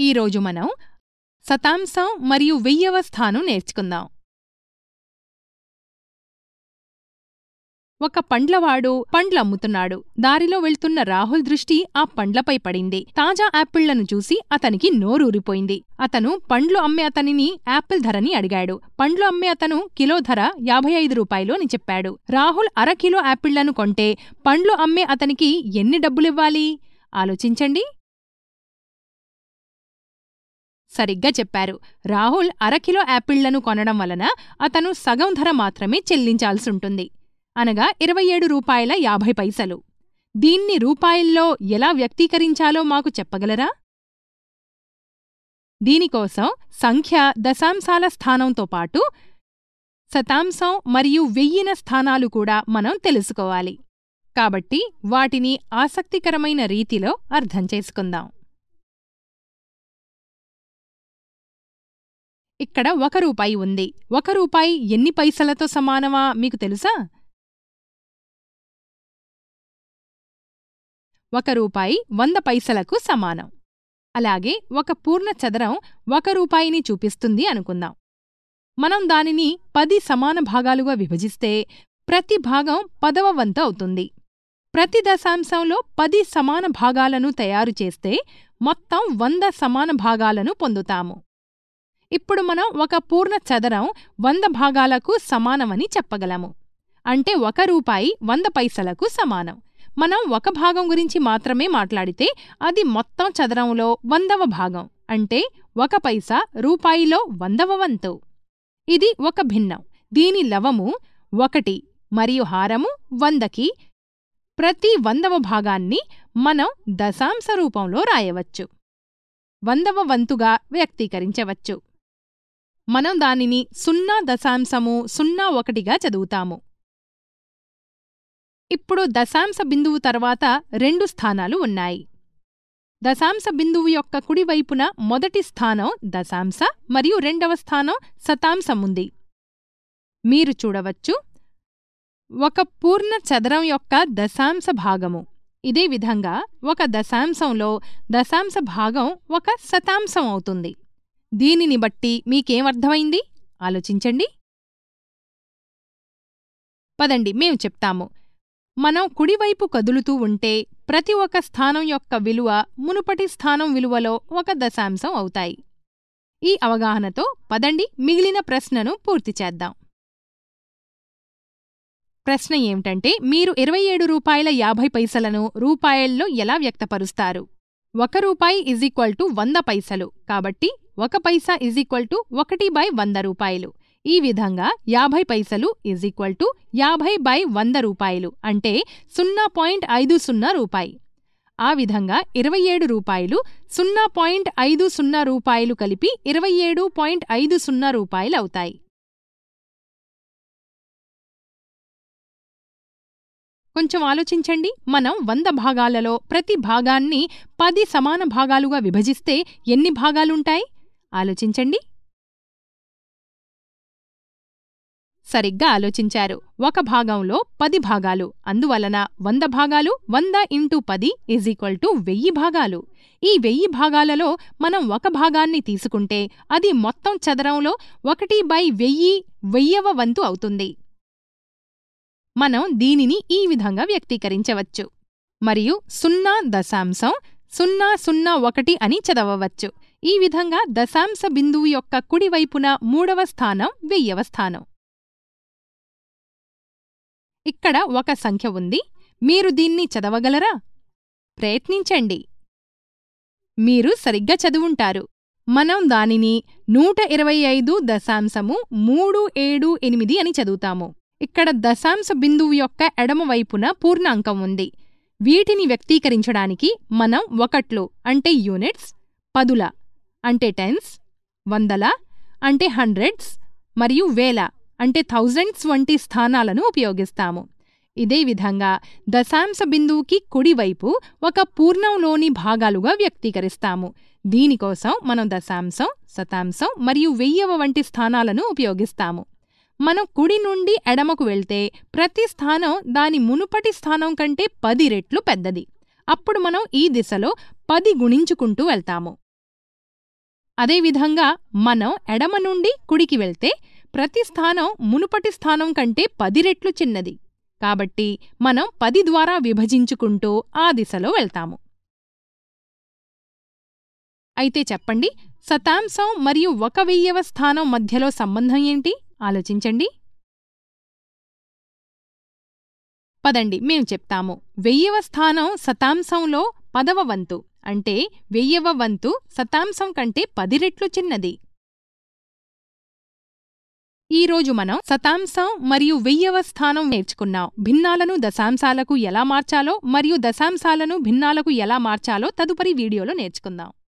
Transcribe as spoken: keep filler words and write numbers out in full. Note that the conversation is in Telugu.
ఈరోజు మనం శతాంశం మరియు వెయ్యవ స్థానం నేర్చుకుందాం. ఒక పండ్లవాడు పండ్లమ్ముతున్నాడు. దారిలో వెళ్తున్న రాహుల్ దృష్టి ఆ పండ్లపై పడింది. తాజా యాపిళ్లను చూసి అతనికి నోరూరిపోయింది. అతను పండ్లు అమ్మే అతనిని యాపిల్ ధరని అడిగాడు. పండ్లు అమ్మే అతను కిలో ధర యాభై ఐదు రూపాయలు అని చెప్పాడు. రాహుల్ అరకిలో యాపిళ్లను కొంటే పండ్లు అమ్మే అతనికి ఎన్ని డబ్బులివ్వాలి? ఆలోచించండి. సరిగ్గా చెప్పారు. రాహుల్ అరకిలో యాపిళ్లను కొనడం వలన అతను సగం ధర మాత్రమే చెల్లించాల్సుంటుంది, అనగా ఇరవై ఏడు రూపాయల యాభై పైసలు. దీన్ని రూపాయల్లో ఎలా వ్యక్తీకరించాలో మాకు చెప్పగలరా? దీనికోసం సంఖ్య దశాంశాల స్థానంతో పాటు శతాంశం మరియు వెయ్యిన స్థానాలు కూడా మనం తెలుసుకోవాలి. కాబట్టి వాటిని ఆసక్తికరమైన రీతిలో అర్థం చేసుకుందాం. ఇక్కడ ఒక రూపాయి ఉంది. ఒక రూపాయి ఎన్ని పైసలతో సమానమా మీకు తెలుసా? ఒక రూపాయి వంద పైసలకు సమానం. అలాగే ఒక పూర్ణ చదరం ఒక రూపాయిని చూపిస్తుంది అనుకుందాం. మనం దానిని పది సమాన భాగాలుగా విభజిస్తే ప్రతి భాగం పదవ వంతు అవుతుంది. ప్రతి దశాంశంలో పది సమాన భాగాలను తయారు చేస్తే మొత్తం వంద సమాన భాగాలను పొందుతాము. ఇప్పుడు మనం ఒక పూర్ణ చదరం వంద భాగాలకు సమానమని చెప్పగలము. అంటే ఒక రూపాయి వంద పైసలకు సమానం. మనం ఒక భాగం గురించి మాత్రమే మాట్లాడితే అది మొత్తం చదరంలో వందవ భాగం, అంటే ఒక పైసా రూపాయిలో వందవ వంతు. ఇది ఒక భిన్నం. దీని లవము ఒకటి మరియు హారము వందకి. ప్రతి వందవ భాగాన్ని మనం దశాంశ రూపంలో రాయవచ్చు, వందవ వంతుగా వ్యక్తీకరించవచ్చు. మనం దానిని సున్నా దశాంశము సున్నా ఒకటిగా చదువుతాము. ఇప్పుడు దశాంశ బిందువు తర్వాత రెండు స్థానాలు ఉన్నాయి. దశాంశ బిందువు యొక్క కుడివైపున మొదటి స్థానం దశాంశ మరియు రెండవ స్థానం శతాంశముంది. మీరు చూడవచ్చు, ఒక పూర్ణ చదరం యొక్క దశాంశ భాగము. ఇదే విధంగా ఒక దశాంశంలో దశాంశ భాగం ఒక శతాంశం అవుతుంది. దీనిని బట్టి మీకేమర్థమైంది? ఆలోచించండి. పదండి మేం చెప్తాము. మనం కుడివైపు కదులుతూ ఉంటే ప్రతి ఒక్క స్థానం యొక్క విలువ మునుపటి స్థానం విలువలో ఒక దశాంశం అవుతాయి. ఈ అవగాహనతో పదండి మిగిలిన ప్రశ్నను పూర్తి చేద్దాం. ప్రశ్న ఏమిటంటే, మీరు ఇరవై ఏడు రూపాయల యాభై పైసలను రూపాయల్లో ఎలా వ్యక్తపరుస్తారు? ఒక రూపాయి ఇజ్ ఈక్వల్ టు వంద పైసలు, కాబట్టి ఒక పైసా ఇజ్ ఈక్వల్ టు ఒకటి బై వంద రూపాయలు. ఈ విధంగా యాభై పైసలు ఇజ్ ఈక్వల్ టు యాభై బై వంద రూపాయలు, అంటే సున్నా పాయింట్ ఐదు సున్నా రూపాయి. ఆ విధంగా ఇరవై ఏడు రూపాయలు సున్నా పాయింట్ ఐదు సున్నా రూపాయలు కలిపి ఇరవై ఏడు పాయింట్ ఐదు సున్నా రూపాయలు అవుతాయి. కొంచెం ఆలోచించండి. మనం వంద భాగాలలో ప్రతి భాగాన్ని పది సమాన భాగాలుగా విభజిస్తే ఎన్ని భాగాలుంటాయి? ఆలోచించండి. సరిగ్గా ఆలోచించారు. ఒక భాగంలో పది భాగాలు, అందువలన వంద భాగాలు వంద ఇంటూ పది ఈజ్ ఈక్వల్ టు వెయ్యి భాగాలు. ఈ వెయ్యి భాగాలలో మనం ఒక భాగాన్ని తీసుకుంటే అది మొత్తం చదరంలో ఒకటి బై వెయ్యి వెయ్యవ వంతు అవుతుంది. మనం దీనిని ఈ విధంగా వ్యక్తీకరించవచ్చు. మరియు సున్నా దశాంశం సున్నా సున్నా ఒకటి అని చదవవచ్చు. ఈ విధంగా దశాంశ బిందువు యొక్క కుడివైపున మూడవ స్థానం వెయ్యవ స్థానం. ఇక్కడ ఒక సంఖ్య ఉంది. మీరు దీన్ని చదవగలరా? ప్రయత్నించండి. మీరు సరిగ్గా చదువుంటారు. మనం దానిని నూట ఇరవై ఐదు దశాంశము మూడు ఏడు ఎనిమిది అని చదువుతాము. ఇక్కడ దశాంశ బిందువు యొక్క ఎడమవైపున పూర్ణాంకం ఉంది. వీటిని వ్యక్తీకరించడానికి మనం ఒకట్లు అంటే యూనిట్స్, పదుల అంటే టెన్స్, వందల అంటే హండ్రెడ్స్ మరియు వేల అంటే థౌజండ్స్ వంటి స్థానాలను ఉపయోగిస్తాము. ఇదే విధంగా దశాంశ బిందువుకి కుడివైపు ఒక పూర్ణంలోని భాగాలుగా వ్యక్తీకరిస్తాము. దీనికోసం మనం దశాంశం, శతాంశం మరియు వెయ్యవ వంటి స్థానాలను ఉపయోగిస్తాము. మనం కుడి నుండి ఎడమకు వెళ్తే ప్రతి స్థానం దాని మునుపటి స్థానం కంటే పది రెట్లు పెద్దది. అప్పుడు మనం ఈ దిశలో పది గుణించుకుంటూ వెళ్తాము. అదేవిధంగా మనం ఎడమ నుండి కుడికి వెళ్తే ప్రతి స్థానం మునుపటి స్థానం కంటే పది రెట్లు చిన్నది. కాబట్టి మనం పది ద్వారా విభజించుకుంటూ ఆ దిశలో వెళ్తాము. అయితే చెప్పండి, శతాంశం మరియు ఒక వెయ్యవ స్థానం మధ్యలో సంబంధం ఏంటి? ఆలోచించండి. పదండి మేం చెప్తాము. వెయ్యవ స్థానం శతాంశంలో పదవ వంతు, అంటే వెయ్యవ వంతు శతాంశం కంటే పది రెట్లు చిన్నది. ఈరోజు మనం శతాంశం మరియు వెయ్యవ స్థానం నేర్చుకున్నాం. భిన్నాలను దశాంశాలకు ఎలా మార్చాలో మరియు దశాంశాలను భిన్నాలకు ఎలా మార్చాలో తదుపరి వీడియోలో నేర్చుకుందాం.